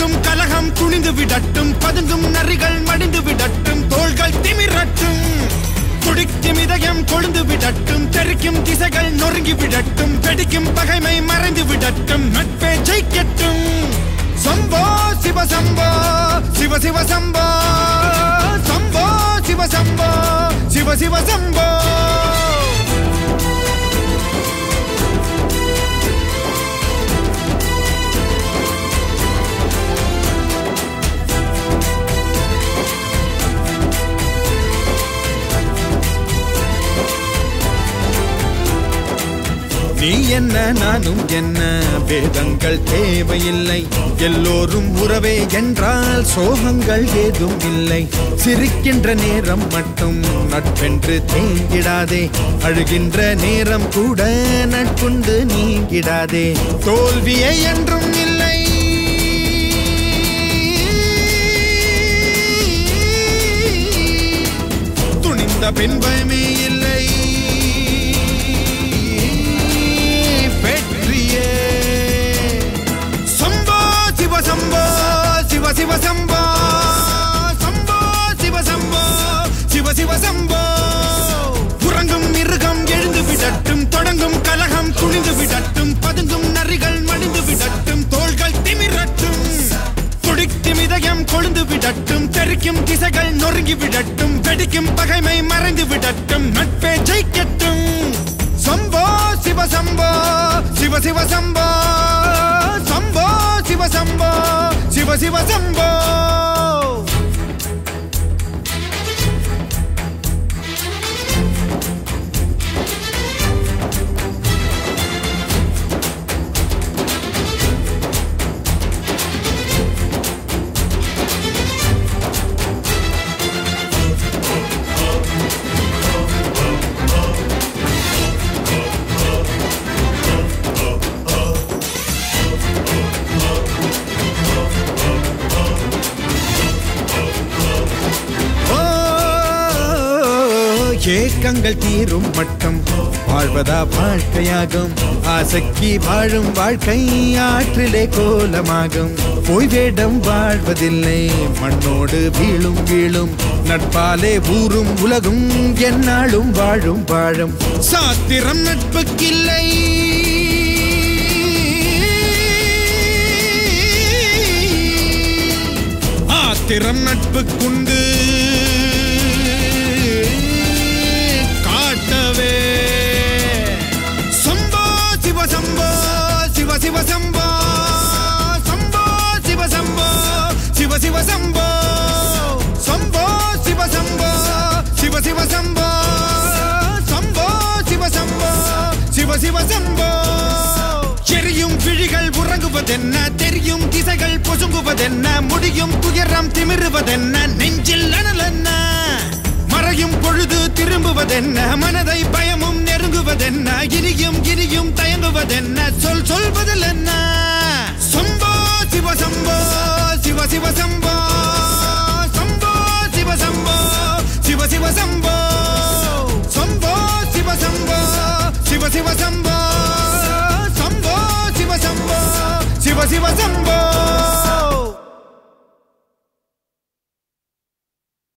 தொடங்கும் கலகம் துணிந்து விடட்டும் பதுங்கும் நரிகள் மடிந்து விடட்டும் தோள்கள் திமிரட்டும் துடிக்கும் இதயம் கொழுந்து விடட்டும் தெரிக்கும் திசைகள் நொறுங்கி விடட்டும் வெடிக்கும் பகைமை மறைந்து விடட்டும் நட்பே ஜெயிக்கட்டும் சம்போ சிவ சம்போ சிவ சிவ சம்போ சம்போ சிவ சம்போ சிவ சிவ சம்போ நீ என்ன நானும் என்ன வேதங்கள் தேவையில்லை எல்லோரும் உறவே என்றால் சோகங்கள் ஏதும் இல்லை சிரிக்கின்ற நேரம் மட்டும் நட்பென்று தேங்கிடாதே அழுகின்ற நேரம் கூட நட்புண்டு நீங்கிடாதே தோல்வியே என்றும் இல்லை துணிந்த பின்பமே இல்லை சம்போ சிவ சிவ சம்போ சம்போ சிவ சம்போ சிவ சிவ சம்போ உறங்கும் மிருகம் எழுந்து விடட்டும் தொடங்கும் கலகம் துணிந்து விடட்டும் பதுங்கும் நரிகள் மடிந்து விடட்டும் தோள்கள் திமிரட்டும் துடிக்கும் இதயம் கொழுந்து விடட்டும் தெரிக்கும் திசைகள் நொறுங்கி விடட்டும் வெடிக்கும் பகைமை மறைந்து விடட்டும் நட்பே ஜெயிக்கட்டும் சம்போ சிவ சம்போ சிவ சிவ சம்போ சம்போ சிவ சம்போ சிவ சிவ சம்போ ஏக்கங்கள் தீரும் மட்டும் வாழ்வதா வாழ்க்கையாகும் ஆசைக்கு வாழும் வாழ்க்கை ஆற்றிலே கோலமாகும் போய் வேடம் வாழ்வதில்லை மண்ணோடு வீழும் வீழும் நட்பாலே ஊரும் உலகும் என்னாலும் வாழும் வாழும் சாத்திரம் நட்புக்கில்லை ஆத்திரம் நட்புக்குண்டு சம்போ சிவ சம்போ சிவ சிவ சம்போ சம்போ சிவ சம்போ சிவ சிவ சம்போ சம்போ சிவ சம்போ சிவ சிவ சம்போ சம்போ சிவ சம்போ சிவ சிவ சம்போ எரியும் விழிகள் உறங்குவதென்ன தெரியும் திசைகள் பொசுங்குவதென்ன முடியும் துயரம் திமிருவதென்ன நெஞ்சில் அனல் என்ன மறையும் பொழுது திரும்புவதென்ன மனதை பயமும் நெருங்குவதென்ன இனியும் இனியும் தயங்குவதென்ன சொல்வதில் என்ன சம்போ சிவ சம்போ சிவ சிவ சம்போ சம்போ சிவ சம்போ சிவ சிவ சம்போ சம்போ சிவ சம்போ சிவ சிவ சம்போ சம்போ சிவ சம்போ சிவ சிவ சம்போ